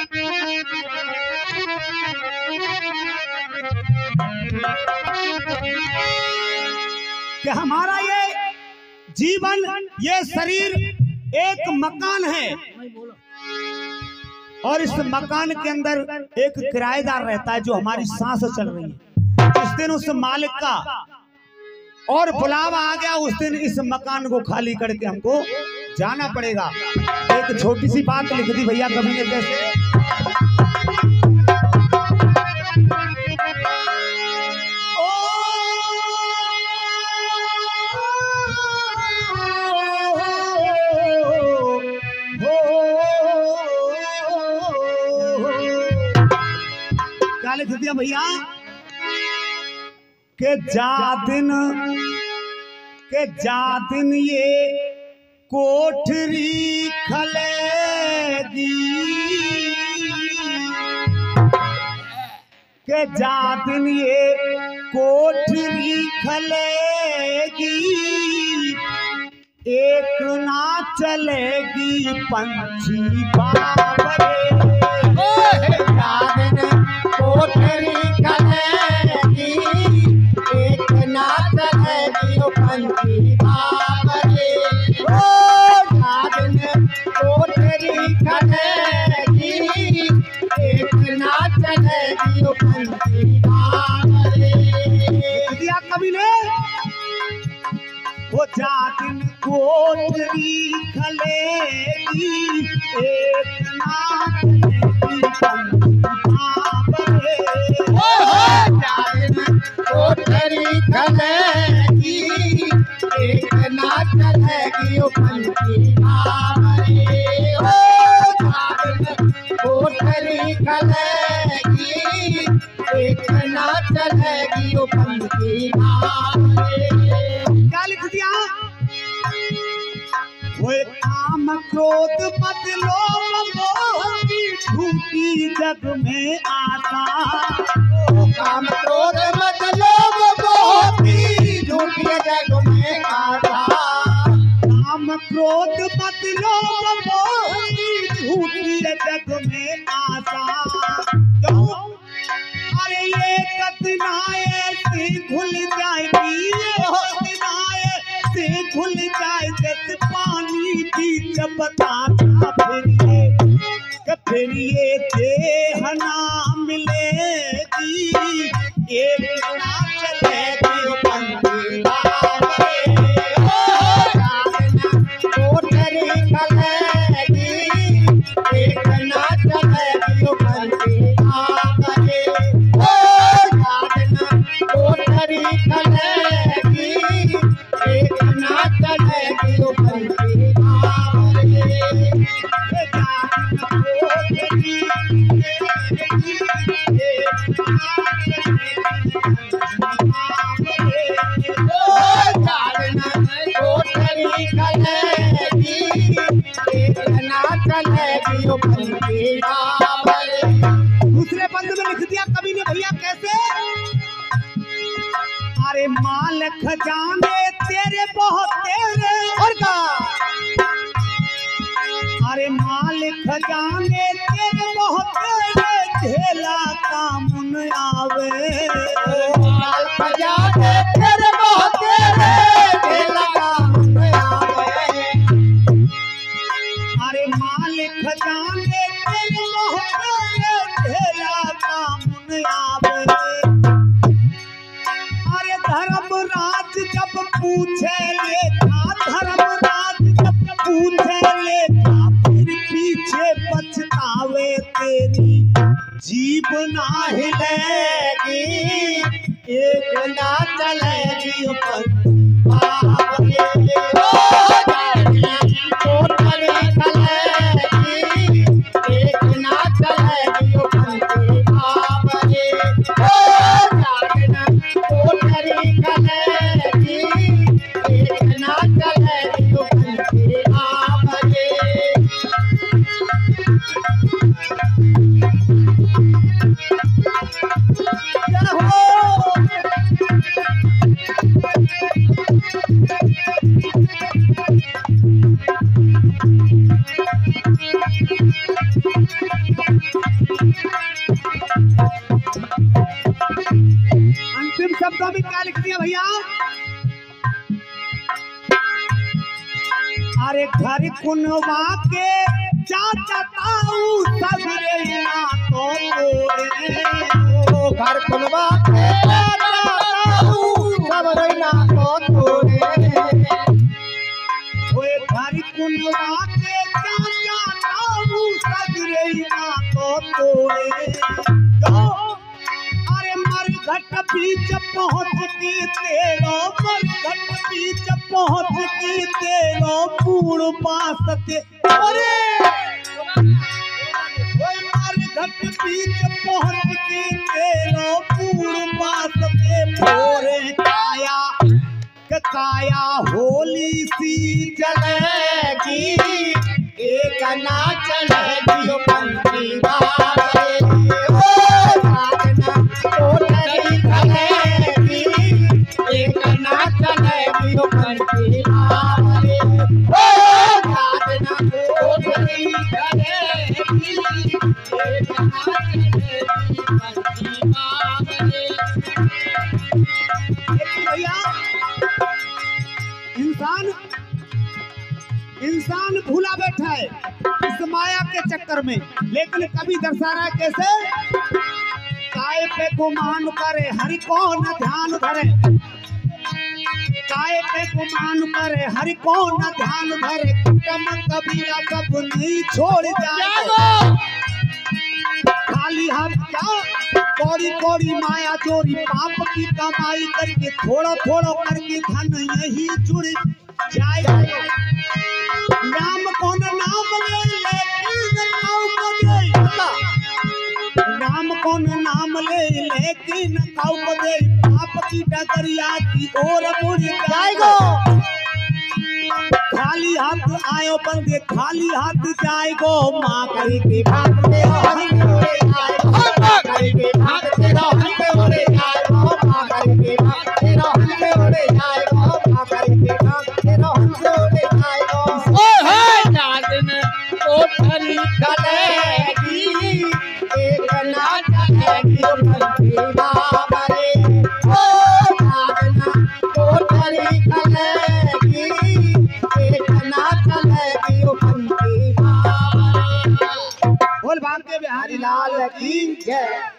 कि हमारा ये जीवन, ये शरीर एक मकान है और इस मकान के अंदर एक किराएदार रहता है जो हमारी सांस चल रही है। जिस दिन उस मालिक का और बुलावा आ गया उस दिन इस मकान को खाली करके हमको जाना पड़ेगा। एक छोटी सी बात लिख दी भैया कवि ने कैसे, क्या लिख दिया भैया के जा दिन ये कोठरी खलेगी, के जा दिन ये कोठरी खलेगी, एक ना चलेगी पंछी बाबरे। कोठरी खलेगी, एक ना चलेगी पंछी बाबरे। कोठरी खलेगी, एक ना चलेगी पंछी बाबरे। दिया कवि ने, वो जा दिन कोठरी खलेगी, एक ना चलेगी पंछी बाबरे। कोठरी खलेगी, एक ना चलेगी पंछी बाबरे। कोठरी खलेगी, एक ना चलेगी पंछी बाबरे। क्या लिख दिया, वो काम क्रोध मत लोभ मोह की झूठी जग में आता। काम क्रोध मत लोभ मोह की झूठी जग में आता। काम क्रोध मत लोभ मोह की झूठी जग में आता। क्यों? अरे ये कतनाए से घुल जाएगी, ये कतनाए से घुल जाए जैसे पानी भी चपकाता। फिर ये देह ना मिलेगी, एक ना चलेगी पंछी बाबरे। कोठरी खलेगी, एक ना चलेगी पंछी बाबरे। कोठरी खलेगी, एक ना चलेगी पंछी बाबरे। कोठरी खलेगी, एक ना चलेगी पंछी बाबरे। दूसरे बंद में लिख दिया कवि ने भैया कैसे, अरे माल खजाने तेरे बहुत तेरे, और का अरे माल खजाने तेरे बहुत तेरे, झेला काम न आवे। माल खजाने तेरे बहुत तेरे, झेला काम न आवे। अरे माल खजाने तेरे बहुत तेरे, झेला काम न आवे। अरे धर्मराज जब पूछे लेखा, धर्मराज जब पूछे लेखा, फिर पीछे पछतावे तेरी जीभ ना हिलेगी, एक ना चलेगी पंछी बाबरे। कोठरी खलेगी, एक ना चलेगी पंछी बाबरे। कोठरी खलेगी, एक ना चलेगी पंछी बाबरे। जय हो। अंतिम शब्दों में क्या लिख दिया भैया? अरे घर कुनवा के चाचा ताऊ सगरे ना तो तोरे, घर कुनवा के सगरे ना तो तोरे, ओए घर कुनवा के चाचा ताऊ सगरे ना तो तोरे। अरे मरघट बीच पहुँच के तेरो, मरघट बीच पहुँच के तेरो पूर्ण पास ते, अरे मरघट बीच पहुँच के तेरो पूर्ण पास ते मोरे काया काया होली सी चलेगी एक ना चलेगी पंथी बाबे, ओ साधना कोठरी चलेगी एक ना चलेगी पंथी बाबे, ओ साधना कोठरी चलेगी एक ना चलेगी पंथी बाबे। भैया इंसान भूला बैठा है इस माया के चक्कर में, लेकिन कभी दर्शा रहा है कैसे? काय पे गुमान करे हरि को न ध्यान धरे, काय पे गुमान करे हरि को न ध्यान धरे, कुटुंब कबीला सब नहीं छोड़ जाएगा। खाली हाथ क्या कौड़ी कौड़ी माया चोरी पाप की कमाई करके थोड़ा थोड़ा करके धन यही जुड़ जाएगा। नाम कौन नाम ले लेकिन काऊ को दे, नाम कौन नाम ले लेकिन काऊ को दे, पाप की डगरिया की ओर मुड़ जाएगा। खाली हाथ आयो बंदे खाली हाथ जाएगो, माँ करी के भागते हो माँ करी के भागते रहो हंसे उड़े जाएगो, माँ करी के भागते रहो हंसे उड़े जाएगो, माँ करी के भागते रहो हंसे उड़े जाएगो। कोठरी चलेगी एक ना चलेगी पंथी बाबे, ओ साधना कोठरी चलेगी एक ना चलेगी पंथी बाबे। बोल भाग्य बिहारी लाल की जय।